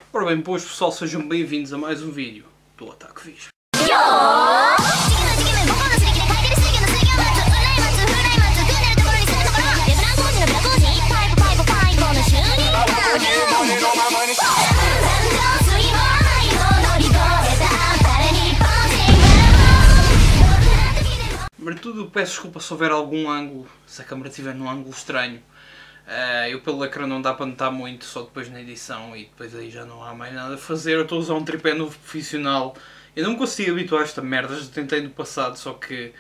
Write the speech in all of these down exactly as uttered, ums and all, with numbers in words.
Ora bem, boas pessoal, sejam bem-vindos a mais um vídeo do Otaku Viz. Primeiro de tudo, peço desculpa se houver algum ângulo, se a câmera estiver num ângulo estranho. Uh, eu pelo ecrã não dá para notar muito, só depois na edição e depois aí já não há mais nada a fazer. Eu estou a usar um tripé novo profissional. Eu não me consigo habituar a esta merda, já tentei no passado, só que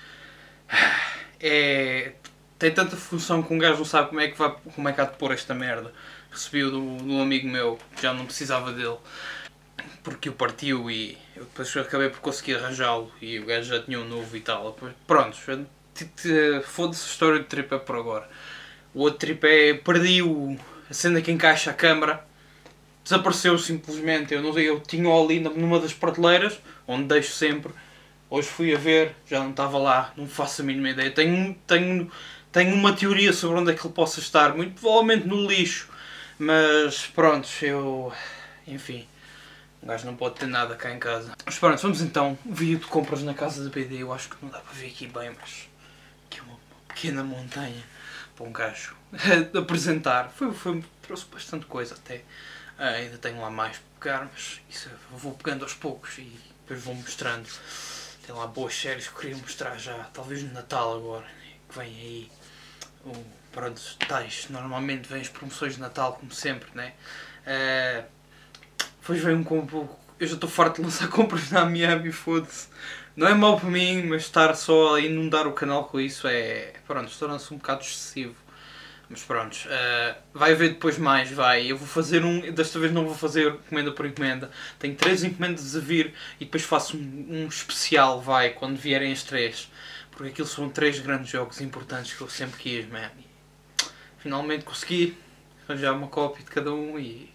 é... tem tanta função que um gajo não sabe como é que, vai, como é que há de pôr esta merda. Recebi-o de um amigo meu, que já não precisava dele, porque o partiu e eu depois acabei por conseguir arranjá-lo e o gajo já tinha um novo e tal. Pronto, foda-se a história do tripé por agora. O outro tripé, perdi o, a cena que encaixa a câmera, desapareceu simplesmente. Eu não sei, eu tinha-o ali numa das prateleiras, onde deixo sempre. Hoje fui a ver, já não estava lá, não faço a mínima ideia. Tenho, tenho, tenho uma teoria sobre onde é que ele possa estar, muito provavelmente no lixo, mas pronto, eu... enfim, o gajo não pode ter nada cá em casa. Mas pronto, vamos então, vídeo de compras na casa da B D. Eu acho que não dá para ver aqui bem, mas aqui é uma pequena montanha para um gajo apresentar. Foi, foi, trouxe bastante coisa até. Uh, ainda tenho lá mais para pegar, mas isso eu vou pegando aos poucos e depois vou mostrando. Tem lá boas séries que eu queria mostrar já, talvez no Natal agora, que vem aí. Um, pronto, tais, normalmente vêm as promoções de Natal, como sempre, né? Uh, depois vem um combo. Eu já estou farto de lançar compras na Miami, foda-se. Não é mau para mim, mas estar só a inundar o canal com isso é... pronto, torna-se um bocado excessivo. Mas pronto, uh, vai haver depois mais, vai. Eu vou fazer um... desta vez não vou fazer encomenda por encomenda. Tenho três encomendas a vir e depois faço um, um especial, vai, quando vierem as três. Porque aquilo são três grandes jogos importantes que eu sempre quis, man. E finalmente consegui arranjar uma cópia de cada um e...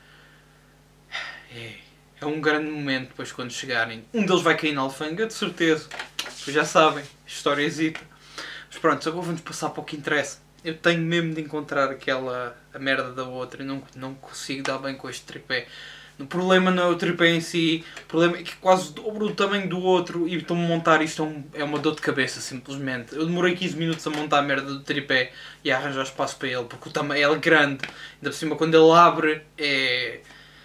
é... É um grande momento depois quando chegarem. Um deles vai cair na alfândega, de certeza. Vocês já sabem, historiezita. Mas pronto, agora vamos passar para o que interessa. Eu tenho mesmo de encontrar aquela a merda da outra e não, não consigo dar bem com este tripé. O problema não é o tripé em si, o problema é que quase dobro o tamanho do outro e estou-me a montar isto é, um, é uma dor de cabeça simplesmente. Eu demorei quinze minutos a montar a merda do tripé e a arranjar espaço para ele, porque o tamanho ele é grande. Ainda por cima quando ele abre é...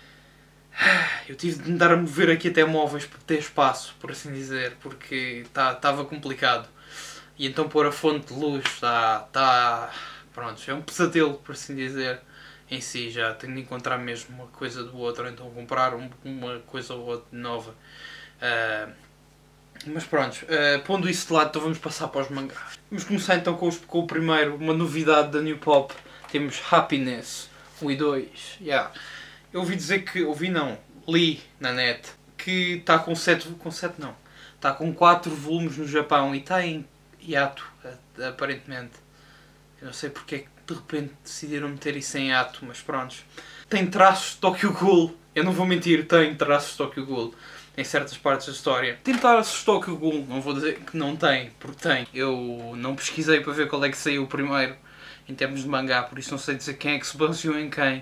eu tive de me dar a mover aqui até móveis para ter espaço, por assim dizer, porque estava tá, complicado. E então pôr a fonte de luz está... tá, pronto, é um pesadelo, por assim dizer, em si já. Tenho de encontrar mesmo uma coisa do outro, ou então comprar um, uma coisa ou outra nova. Uh, mas pronto, uh, pondo isso de lado, então vamos passar para os mangás. Vamos começar então com, os, com o primeiro, uma novidade da New Pop. Temos Happiness um e dois. Yeah. Eu ouvi dizer que, ouvi não, li na net, que está com sete, com sete não, está com quatro volumes no Japão e está em hiato, aparentemente. Eu não sei porque é que de repente decidiram meter isso em hiato, mas pronto. Tem traços de Tokyo Ghoul, eu não vou mentir, tem traços de Tokyo Ghoul em certas partes da história. Tem traços de Tokyo Ghoul, não vou dizer que não tem, porque tem. Eu não pesquisei para ver qual é que saiu o primeiro, em termos de mangá, por isso não sei dizer quem é que se baseou em quem.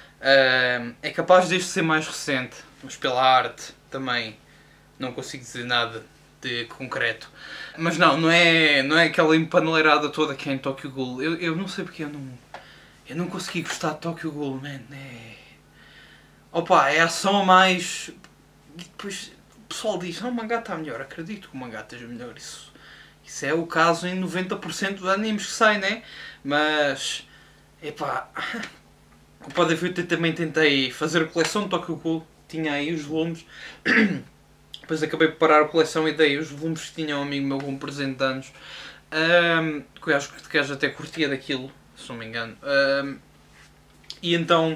Uh, é capaz deste ser mais recente, mas pela arte também não consigo dizer nada de concreto. Mas não, não é, não é aquela empaneleirada toda que é em Tokyo Ghoul. Eu, eu não sei porque eu não, eu não consegui gostar de Tokyo Ghoul, man. É... opa, é ação a mais... e depois o pessoal diz, não, o mangá está melhor. Acredito que o mangá esteja melhor. Isso, isso é o caso em noventa por cento dos animes que saem, né? Mas... epá... como podem ver, eu também tentei fazer a coleção de Tokyo Ghoul, tinha aí os volumes, depois acabei por parar a coleção e dei os volumes que tinha um amigo meu com presente de anos, um, que eu acho que o gajo até curtia daquilo, se não me engano, um, e então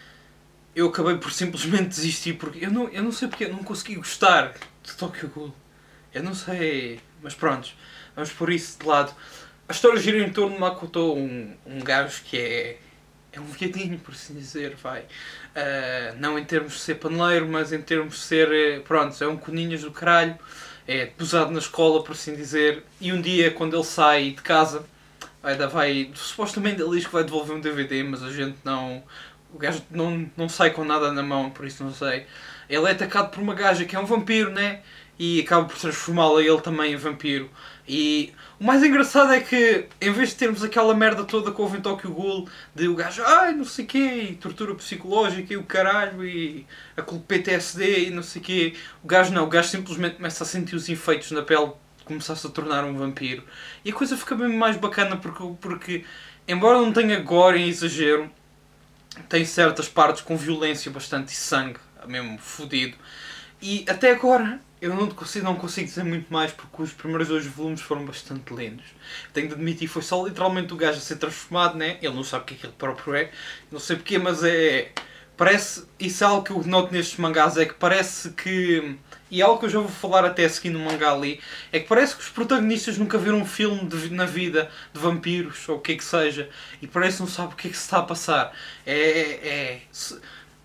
eu acabei por simplesmente desistir, porque eu não, eu não sei porque eu não consegui gostar de Tokyo Ghoul, eu não sei, mas pronto, vamos por isso de lado. A história gira em torno de Makoto, um, um gajo que é... é um viadinho, por assim dizer, vai. Uh, não em termos de ser paneleiro, mas em termos de ser, pronto, é um coninhas do caralho. É posado na escola, por assim dizer. E um dia, quando ele sai de casa, vai, vai supostamente ele diz que vai devolver um D V D, mas a gente não... o gajo não, não sai com nada na mão, por isso não sei. Ele é atacado por uma gaja que é um vampiro, né? E acaba por transformá-lo ele também em vampiro. E o mais engraçado é que, em vez de termos aquela merda toda que houve em Tokyo Ghoul, de o gajo, ai, não sei o quê, e tortura psicológica e o caralho, e a P T S D e não sei o quê, o gajo não, o gajo simplesmente começa a sentir os efeitos na pele, começar-se a tornar um vampiro. E a coisa fica bem mais bacana porque, porque embora não tenha gore em exagero, tem certas partes com violência bastante e sangue, mesmo fodido. E até agora eu não consigo, não consigo dizer muito mais porque os primeiros dois volumes foram bastante lindos. Tenho de admitir, foi só literalmente o gajo a ser transformado, né? Ele não sabe o que aquilo próprio é, não sei porquê, mas é... Parece, isso é algo que eu noto nestes mangás, é que parece que... E é algo que eu já vou falar até seguindo o mangá ali, é que parece que os protagonistas nunca viram um filme de, na vida de vampiros, ou o que é que seja, e parece que não sabe o que é que se está a passar. É... é, é se,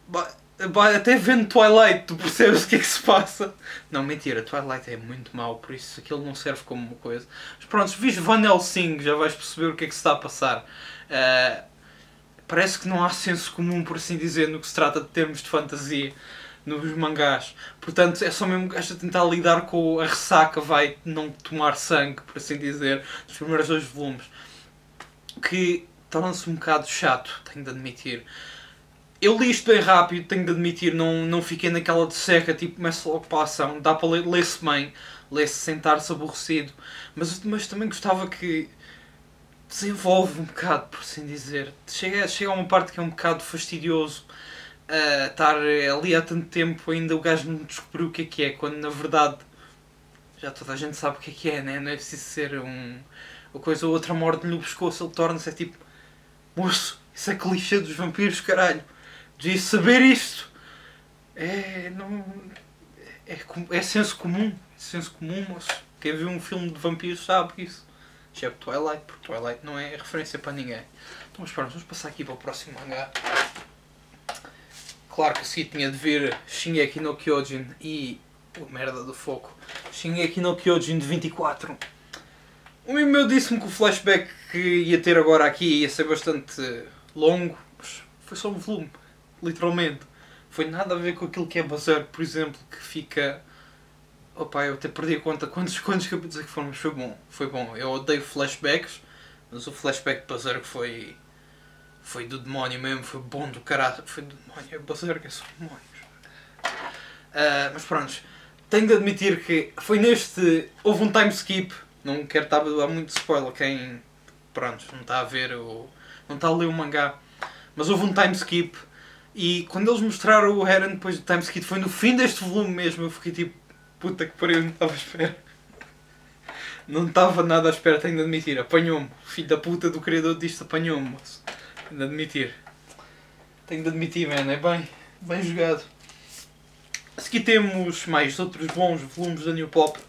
até vendo Twilight tu percebes o que é que se passa. Não, mentira, Twilight é muito mau, por isso aquilo não serve como uma coisa. Mas pronto, se vês Van Helsing já vais perceber o que é que se está a passar. Uh, parece que não há senso comum, por assim dizer, no que se trata de termos de fantasia nos mangás. Portanto, é só mesmo o gajo a tentar lidar com a ressaca, vai não tomar sangue, por assim dizer, dos primeiros dois volumes. Que torna-se um bocado chato, tenho de admitir. Eu li isto bem rápido, tenho de admitir, não, não fiquei naquela de seca, tipo, começa logo para a ação, dá para ler, ler-se bem, ler-se sentar-se aborrecido, mas, mas também gostava que desenvolve um bocado, por assim dizer. Chega, chega a uma parte que é um bocado fastidioso, uh, estar ali há tanto tempo, ainda o gajo não descobriu o que é que é, quando na verdade já toda a gente sabe o que é que é, né? Não é preciso ser um, uma coisa ou outra morde-lhe no pescoço, ele torna-se, é tipo, moço, isso é clichê dos vampiros, caralho. De saber isto é, não, é, é senso comum, é senso comum, moço. Quem viu um filme de vampiros sabe isso. Excepto Twilight, porque Twilight não é referência para ninguém. Então, mas pronto, vamos passar aqui para o próximo mangá. Claro que a seguir tinha de vir Shingeki no Kyojin e... Oh, merda do foco. Shingeki no Kyojin de vinte e quatro. Um amigo meu disse-me que o flashback que ia ter agora aqui ia ser bastante longo, mas foi só um volume. Literalmente. Foi nada a ver com aquilo que é Berserk, por exemplo, que fica... Opa, eu até perdi a conta quantos, quantos capítulos é que foram, mas foi bom. Foi bom. Eu odeio flashbacks, mas o flashback de Berserk foi... Foi do demónio mesmo, foi bom do caralho. Foi do demónio, Berserk é só demónios. Uh, mas pronto, tenho de admitir que foi neste... Houve um time skip, não quero estar a dar muito spoiler, quem... Pronto, não está a ver o... Não está a ler o mangá. Mas houve um time skip. E quando eles mostraram o Eren depois do time skip, foi no fim deste volume mesmo, eu fiquei tipo, puta que pariu, não estava à espera. Não estava nada à espera, tenho de admitir. Apanhou-me. Filho da puta do criador disto apanhou-me, moço. Tenho de admitir. Tenho de admitir, man. É bem, bem jogado. A seguir temos mais outros bons volumes da New Pop.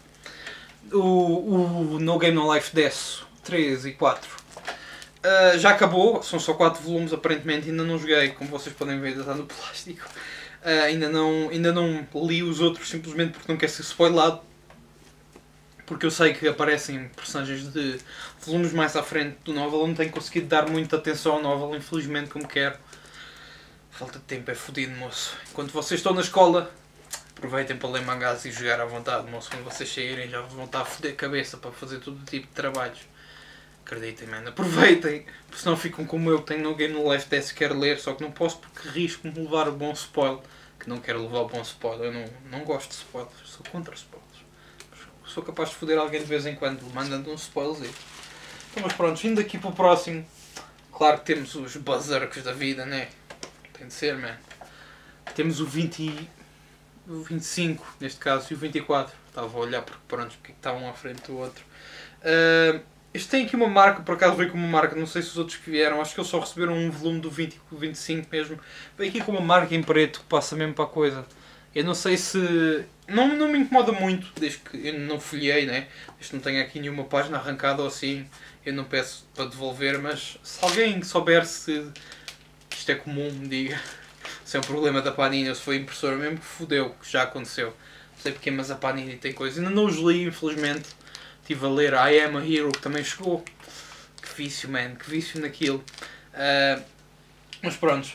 O, o No Game No Life Death três e quatro. Uh, já acabou, são só quatro volumes aparentemente, ainda não joguei, como vocês podem ver, ainda está no plástico. Uh, ainda, não, ainda não li os outros simplesmente porque não quero ser spoilado. Porque eu sei que aparecem personagens de volumes mais à frente do novel, eu não tenho conseguido dar muita atenção ao novel, infelizmente, como quero. Falta de tempo, é fodido, moço. Enquanto vocês estão na escola, aproveitem para ler mangás e jogar à vontade, moço. Quando vocês saírem já vão estar a foder a cabeça para fazer todo tipo de trabalhos. Acreditem, mano. Aproveitem, porque senão ficam como eu, tenho no Game No Life Death e quero ler, só que não posso porque risco-me de levar o bom spoiler. Que não quero levar o bom spoiler, eu não, não gosto de spoilers, sou contra spoilers. Sou capaz de foder alguém de vez em quando, mandando um spoiler. Então, mas pronto, vindo aqui para o próximo, claro que temos os berserks da vida, né? Tem de ser, man. Temos o vinte, o vinte e cinco, neste caso, e o vinte e quatro. Estava a olhar porque, pronto, porque estavam à frente do outro. Uh, Este tem aqui uma marca, por acaso veio com uma marca, não sei se os outros que vieram, acho que eles só receberam um volume do vinte e vinte e cinco mesmo. Veio aqui com uma marca em preto que passa mesmo para a coisa. Eu não sei se... Não, não me incomoda muito, desde que eu não folhei, né? Desde que não tenha aqui nenhuma página arrancada ou assim, eu não peço para devolver, mas se alguém souber se isto é comum, me diga. Se é um problema da Panini ou se foi a impressora mesmo, que fodeu, que já aconteceu. Não sei porque, mas a Panini tem coisas. Ainda não os li, infelizmente. Estive a ler I Am a Hero, que também chegou. Que vício, man, que vício naquilo. Uh, mas pronto,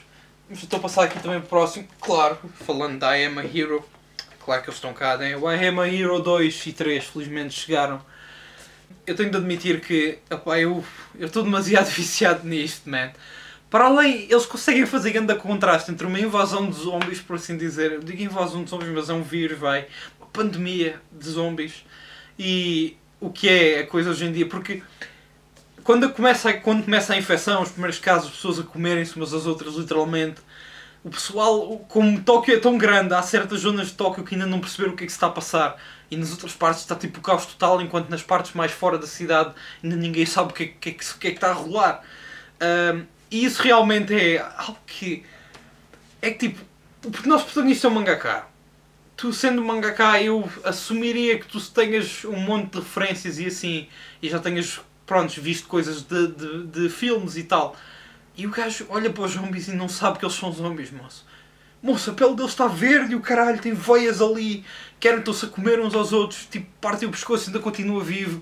estou a passar aqui também para o próximo, claro, falando da I Am a Hero. Claro que eles estão cá, né? O I Am a Hero dois e três felizmente chegaram. Eu tenho de admitir que, opá, eu estou demasiado viciado nisto, man. Para além, eles conseguem fazer grande contraste entre uma invasão de zombies, por assim dizer. Eu digo invasão de zombies, mas é um vírus, vai. Uma pandemia de zombies. E o que é a coisa hoje em dia, porque quando começa, quando começa a infecção, os primeiros casos, as pessoas a comerem-se umas às outras, literalmente, o pessoal, como Tóquio é tão grande, há certas zonas de Tóquio que ainda não perceberam o que é que se está a passar, e nas outras partes está tipo o caos total, enquanto nas partes mais fora da cidade ainda ninguém sabe o que é que, é que, que, é que está a rolar. Um, e isso realmente é algo que... é que tipo, porque o nosso protagonista é um mangaka. Tu sendo mangaka, eu assumiria que tu tenhas um monte de referências e assim, e já tenhas, pronto, visto coisas de, de, de filmes e tal. E o gajo olha para os zombies e não sabe que eles são zombies, moço. Moço, a pele deles está verde e o caralho, tem veias ali, querem estão-se a comer uns aos outros, tipo, partem o pescoço e ainda continua vivo.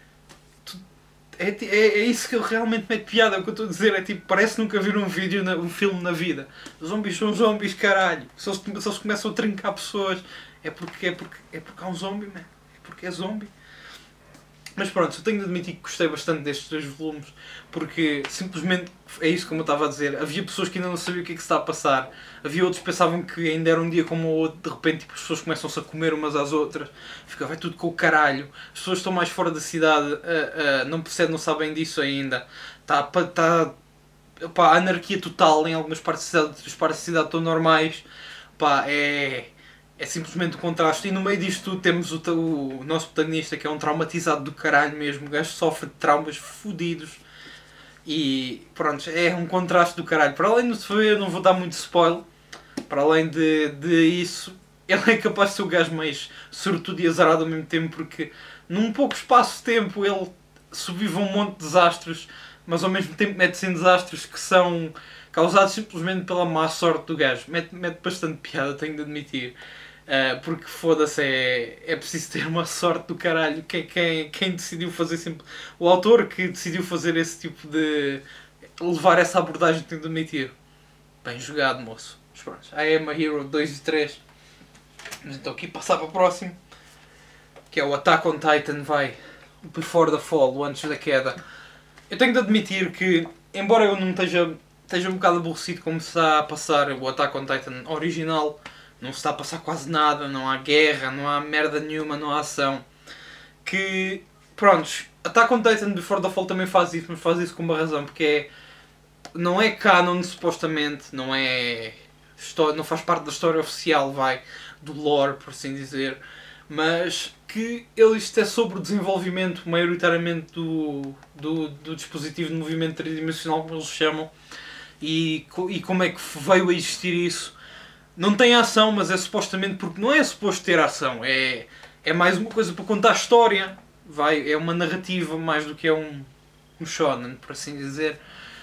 É, é, é isso que eu realmente meto piada, é o que eu estou a dizer, é tipo, parece nunca ver um vídeo, um filme na vida. Os zombies são zombies, caralho. Se eles, se eles começam a trincar pessoas, é porque, é porque, é porque há um zombie, man. É porque é zombie. Mas pronto, eu tenho de admitir que gostei bastante destes dois volumes, porque simplesmente é isso como eu estava a dizer. Havia pessoas que ainda não sabiam o que é que se está a passar, havia outros que pensavam que ainda era um dia como o outro, de repente tipo, as pessoas começam-se a comer umas às outras, fica, vai tudo com o caralho, as pessoas estão mais fora da cidade, uh, uh, não percebem, não sabem disso ainda, está, está pá, anarquia total em algumas partes da cidade, outras partes da cidade estão normais, pá, é... É simplesmente o contraste. E no meio disto tudo temos o, o nosso protagonista que é um traumatizado do caralho mesmo. O gajo sofre de traumas fodidos. E pronto, é um contraste do caralho. Para além de eu não vou dar muito spoiler. Para além de, de isso, ele é capaz de ser o gajo mais sortudo e azarado ao mesmo tempo. Porque num pouco espaço de tempo ele sobrevive a um monte de desastres. Mas ao mesmo tempo mete-se em desastres que são causados simplesmente pela má sorte do gajo. Mete, mete bastante piada, tenho de admitir. Uh, porque foda-se, é, é preciso ter uma sorte do caralho. Quem, quem, quem decidiu fazer sempre. O autor que decidiu fazer esse tipo de. Levar essa abordagem, tenho de admitir. Bem jogado, moço. Mas pronto, I Am a Hero dois e três. Mas então aqui passar para o próximo. Que é o Attack on Titan, vai. O Before the Fall, o Antes da Queda. Eu tenho de admitir que, embora eu não esteja, esteja um bocado aborrecido como se está a passar o Attack on Titan original. Não se está a passar quase nada, não há guerra, não há merda nenhuma, não há ação. Que, prontos, Attack on Titan Before the Fall também faz isso, mas faz isso com uma razão, porque é, não é canon supostamente, não é, não faz parte da história oficial, vai, do lore, por assim dizer, mas que ele, isto é sobre o desenvolvimento maioritariamente do, do, do dispositivo de movimento tridimensional, como eles chamam, e, e como é que veio a existir isso. Não tem ação, mas é supostamente porque não é suposto ter ação. É, é mais uma coisa para contar a história. Vai, é uma narrativa mais do que é um, um shonen, por assim dizer.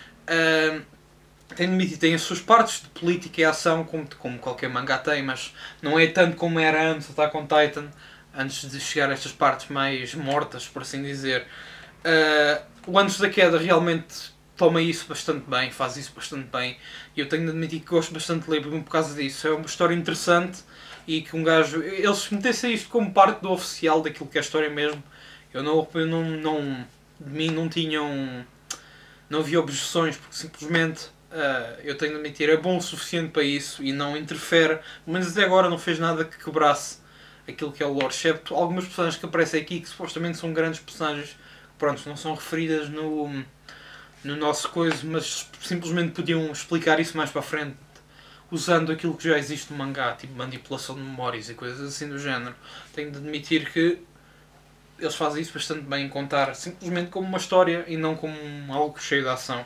Uh, tem de admitir, tem as suas partes de política e ação, como, como qualquer mangá tem, mas não é tanto como era antes, Attack on Titan, antes de chegar a estas partes mais mortas, por assim dizer. Uh, o Antes da Queda realmente toma isso bastante bem, faz isso bastante bem, e eu tenho de admitir que gosto bastante de ler por causa disso. É uma história interessante e que um gajo, eles metessem isto como parte do oficial daquilo que é a história mesmo, eu não, eu não, não de mim não tinham, não havia objeções, porque simplesmente uh, eu tenho de admitir, é bom o suficiente para isso e não interfere, mas até agora não fez nada que quebrasse aquilo que é o lore, excepto algumas personagens que aparecem aqui que supostamente são grandes personagens, pronto, não são referidas no no nosso coisa, mas simplesmente podiam explicar isso mais para a frente usando aquilo que já existe no mangá, tipo manipulação de memórias e coisas assim do género. Tenho de admitir que eles fazem isso bastante bem, em contar simplesmente como uma história e não como algo cheio de ação.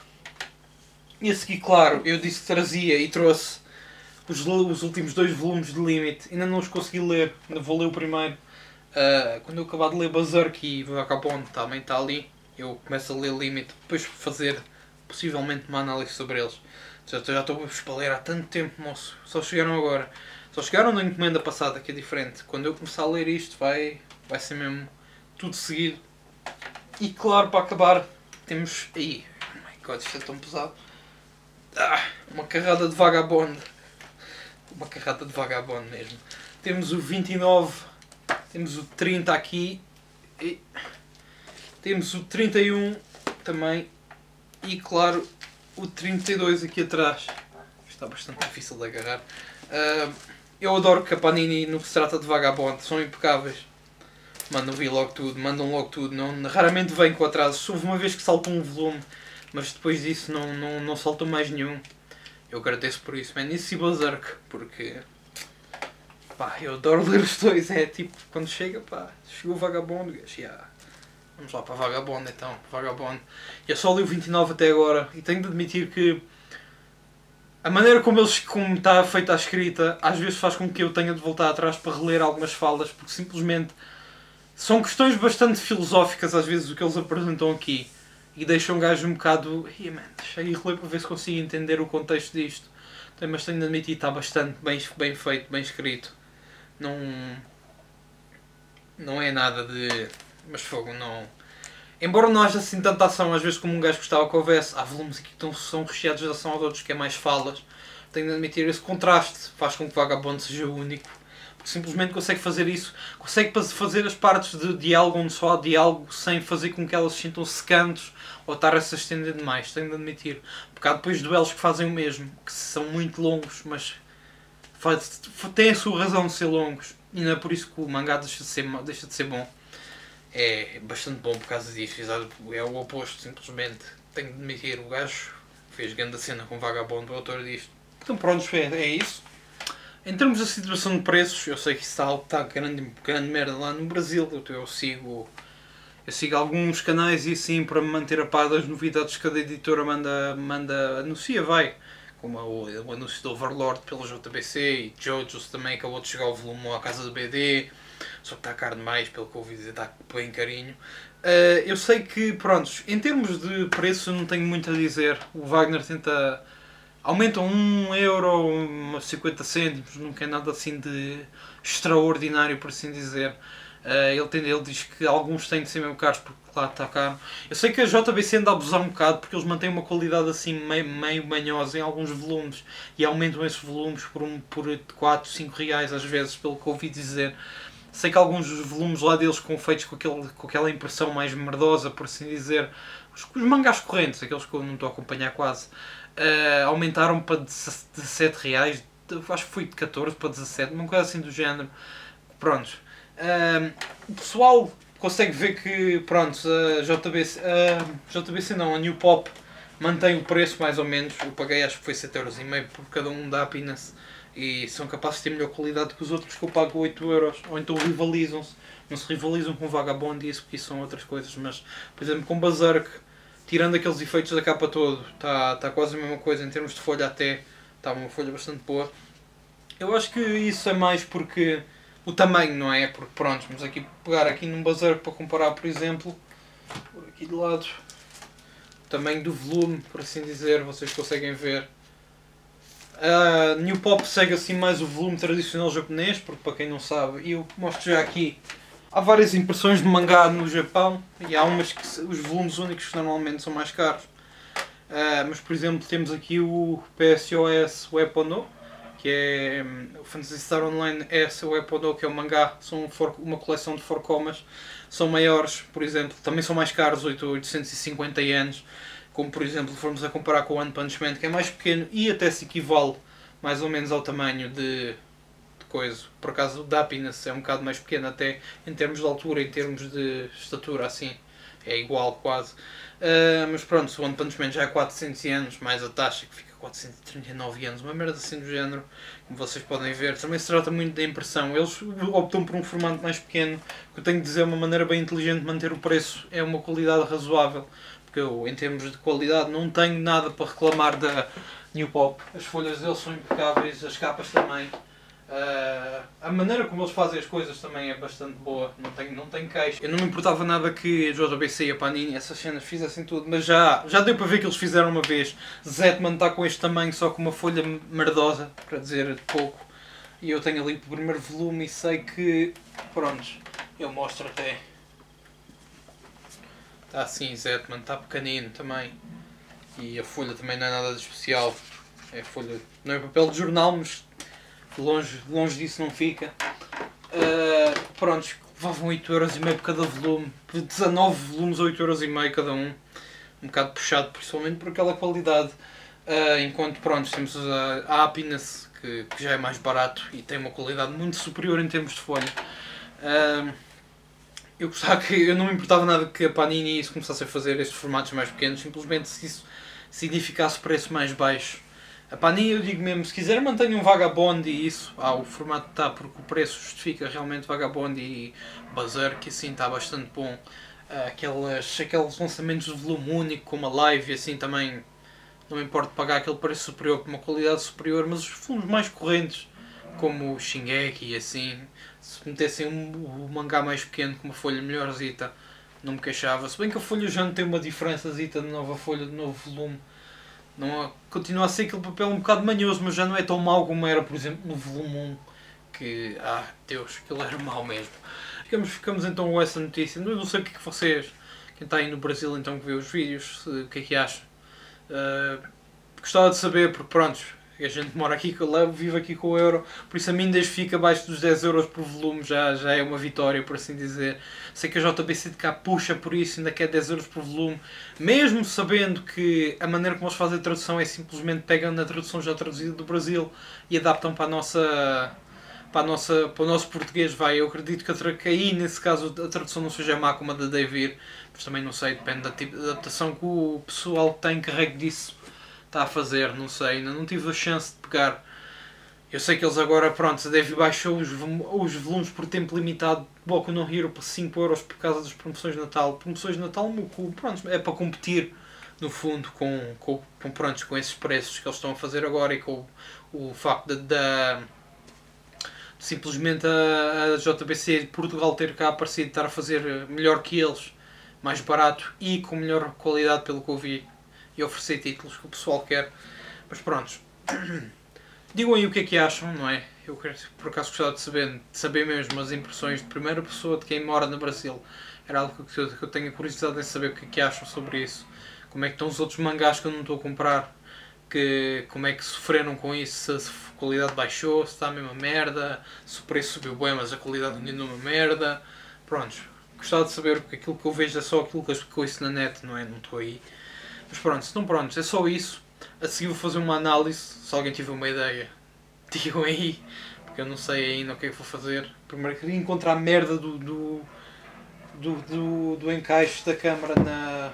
E a seguir, claro, eu disse que trazia e trouxe os, os últimos dois volumes de Limit. Ainda não os consegui ler, ainda vou ler o primeiro. Uh, quando eu acabar de ler Berserk e Vagabond também está ali, eu começo a ler Limit, depois fazer possivelmente uma análise sobre eles. Já, já estou a ler há tanto tempo, moço. Só chegaram agora. Só chegaram na encomenda passada, que é diferente. Quando eu começar a ler isto, vai, vai ser mesmo tudo seguido. E claro, para acabar, temos... Ih, oh my god, isto é tão pesado. Ah, uma carrada de vagabundo. Uma carrada de vagabundo mesmo. Temos o vinte e nove, temos o trinta aqui, e temos o trinta e um também, e claro o trinta e dois aqui atrás. Está bastante difícil de agarrar. Uh, eu adoro que a Panini, no que se trata de vagabundo, são impecáveis. Mandam vir logo tudo, mandam logo tudo. Não, raramente vem com atraso. Houve uma vez que saltou um volume, mas depois disso não, não, não saltou mais nenhum. Eu agradeço por isso, man. Isso e Berserk, porque pá, eu adoro ler os dois. É tipo, quando chega, pá, chegou o Vagabundo, yeah. Vamos lá para Vagabundo então, Vagabundo. Eu só li o vinte e nove até agora e tenho de admitir que a maneira como, eles, como está feita a escrita às vezes faz com que eu tenha de voltar atrás para reler algumas falas, porque simplesmente são questões bastante filosóficas às vezes o que eles apresentam aqui. E deixa um gajo um bocado... Ih, man, deixa aí reler para ver se consigo entender o contexto disto. Mas tenho de admitir que está bastante bem, bem feito, bem escrito. Não... Não é nada de... Mas fogo, não... Embora não haja assim tanta ação, às vezes como um gajo gostava que houvesse, há volumes aqui que estão, são recheados de ação, há outros que é mais falas. Tenho de admitir esse contraste. Faz com que o Vagabundo seja único. Simplesmente consegue fazer isso, consegue fazer as partes de diálogo onde só há diálogo sem fazer com que elas se sintam secantes ou estar a se estender demais, tenho de admitir. Porque há depois duelos que fazem o mesmo, que são muito longos, mas faz, têm a sua razão de ser longos. E não é por isso que o mangá deixa de ser, deixa de ser bom. É bastante bom por causa disso, é o oposto, simplesmente. Tenho de admitir, o gajo fez grande cena com o Vagabundo, o autor disto. Então pronto, é, é isso. Em termos da situação de preços, eu sei que isso está, está grande, grande merda lá no Brasil. Eu, eu, sigo, eu sigo alguns canais e assim para me manter a par das novidades que cada editora manda, manda anuncia, vai. Como o, o anúncio do Overlord pela J B C e JoJo's também acabou de chegar o volume à casa do B D. Só que está caro demais, pelo que eu ouvi dizer, está bem carinho. Uh, eu sei que, prontos, em termos de preço eu não tenho muito a dizer. O Wagner tenta... Aumenta um euro, cinquenta cêntimos, nunca é nada assim de extraordinário, por assim dizer. Uh, ele, tem, ele diz que alguns têm de ser mesmo caros porque lá está caro. Eu sei que a J B C anda a abusar um bocado porque eles mantêm uma qualidade assim meio, meio manhosa em alguns volumes e aumentam esses volumes por, um, por quatro, cinco reais às vezes, pelo que eu ouvi dizer. Sei que alguns dos volumes lá deles com feitos com, aquele, com aquela impressão mais merdosa, por assim dizer, os, os mangás correntes, aqueles que eu não estou a acompanhar quase, Uh, aumentaram para dezassete reais, acho que foi de catorze para dezassete, uma coisa assim do género. Pronto. Uh, o pessoal consegue ver que, pronto, a J B C, a J B C não, a New Pop mantém o preço mais ou menos. Eu paguei, acho que foi sete euros e meio por cada um da Happiness e são capazes de ter melhor qualidade que os outros que eu pago oito euros, ou então rivalizam-se. Não se rivalizam com o Vagabond e isso, porque isso são outras coisas, mas, por exemplo, com Berserk, tirando aqueles efeitos da capa todo, está tá quase a mesma coisa em termos de folha até, está uma folha bastante boa. Eu acho que isso é mais porque o tamanho, não é? Porque pronto, vamos aqui pegar aqui num Berserk para comparar, por exemplo, por aqui de lado, o tamanho do volume, por assim dizer, vocês conseguem ver. A New Pop segue assim mais o volume tradicional japonês, porque para quem não sabe, eu mostro já aqui. Há várias impressões de mangá no Japão e há umas que os volumes únicos que normalmente são mais caros. Uh, mas por exemplo temos aqui o P S O S Weapono, que é um, o Phantasy Star Online S Weapono, que é um mangá, são for, uma coleção de four comas, são maiores, por exemplo, também são mais caros, oitocentos e cinquenta ienes, como por exemplo formos a comparar com o One Punch Man, que é mais pequeno e até se equivale mais ou menos ao tamanho de... coisa. Por acaso o Happiness é um bocado mais pequeno até em termos de altura, em termos de estatura, assim, é igual quase. Uh, mas pronto, o One Punch Man já é quatrocentos anos, mais a taxa que fica quatrocentos e trinta e nove anos, uma merda assim do género, como vocês podem ver. Também se trata muito da impressão, eles optam por um formato mais pequeno, que eu tenho de dizer é uma maneira bem inteligente de manter o preço, é uma qualidade razoável, porque eu em termos de qualidade não tenho nada para reclamar da New Pop, as folhas deles são impecáveis, as capas também. Uh, a maneira como eles fazem as coisas também é bastante boa, não tenho, não tenho queixa. Eu não me importava nada que a J B C e a Panini, essas cenas, fizessem tudo, mas já, já deu para ver que eles fizeram uma vez. Zetman está com este tamanho, só com uma folha merdosa, para dizer pouco, e eu tenho ali o primeiro volume e sei que, pronto, eu mostro até. Está assim, Zetman, está pequenino também. E a folha também não é nada de especial. É folha, não é papel de jornal, mas longe, longe disso não fica. Uh, prontos, levavam oito euros e meio por cada volume. dezanove volumes a oito euros e meio cada um. Um bocado puxado, principalmente por aquela qualidade. Uh, enquanto, pronto, temos a, a Happiness, que, que já é mais barato e tem uma qualidade muito superior em termos de folha. Uh, eu gostava que, eu não me importava nada que a Panini isso começasse a fazer estes formatos mais pequenos, simplesmente se isso significasse preço mais baixo. A Panini, eu digo mesmo, se quiser mantenha um Vagabond e isso, ah, o formato está porque o preço justifica realmente Vagabond e Berserk, que assim está bastante bom. Uh, aquelas, aqueles lançamentos de volume único, como a Live e assim também, não me importa pagar aquele preço superior com uma qualidade superior, mas os volumes mais correntes, como o Shingeki e assim, se metessem um, um mangá mais pequeno com uma folha melhorzita, não me queixava. Se bem que a folha já não tem uma diferençazita de nova folha, de novo volume. Não, continua a ser aquele papel um bocado manhoso, mas já não é tão mau como era, por exemplo, no volume um. Que, ah, Deus, aquilo era mau mesmo. Ficamos, ficamos então com essa notícia. Eu não sei o que é que vocês, quem está aí no Brasil então que vê os vídeos, se, o que é que acham. Uh, gostava de saber, porque pronto, a gente mora aqui, eu levo, vivo aqui com o euro, por isso a mim desde que fica abaixo dos dez euros por volume já, já é uma vitória, por assim dizer. Sei que a J B C de cá puxa por isso, ainda quer dez euros por volume, mesmo sabendo que a maneira como eles fazem a tradução é simplesmente pegam na tradução já traduzida do Brasil e adaptam para a nossa... Para, a nossa, para o nosso português, vai. Eu acredito que, a, que aí, nesse caso, a tradução não seja má como a da David, mas também não sei, depende da tipo de adaptação que o pessoal que tem encarregue disso está a fazer, não sei, ainda não tive a chance de pegar. Eu sei que eles agora, pronto, a David baixou os, os volumes por tempo limitado, Boku no Hero para cinco euros por causa das promoções de Natal. Promoções de Natal, pronto, é para competir, no fundo, com, com, com, pronto, com esses preços que eles estão a fazer agora e com o, o facto da... simplesmente a, a J B C de Portugal ter cá aparecido estar a fazer melhor que eles, mais barato e com melhor qualidade pelo que eu vi, e oferecer títulos que o pessoal quer. Mas pronto, digam aí o que é que acham, não é? Eu quero, por acaso gostava de saber, de saber mesmo as impressões de primeira pessoa de quem mora no Brasil. Era algo que eu, que eu tenho curiosidade em saber o que é que acham sobre isso. Como é que estão os outros mangás que eu não estou a comprar? Que, como é que sofreram com isso, se a qualidade baixou, se está a mesma merda, se o preço subiu bem, mas a qualidade ainda é uma merda. Prontos, gostava de saber, porque aquilo que eu vejo é só aquilo que eu ficou isso na net, não é? Não estou aí. Mas pronto, se não prontos, é só isso. A seguir vou fazer uma análise, se alguém tiver uma ideia, digam aí, porque eu não sei ainda o que é que vou fazer. Primeiro queria encontrar a merda do, do, do, do, do encaixe da câmara na...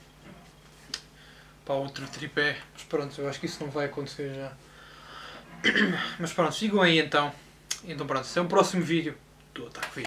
para outro tripé, mas pronto, eu acho que isso não vai acontecer já. Mas pronto, sigam aí então. Então pronto, esse é o próximo vídeo do Otaku Vídeo.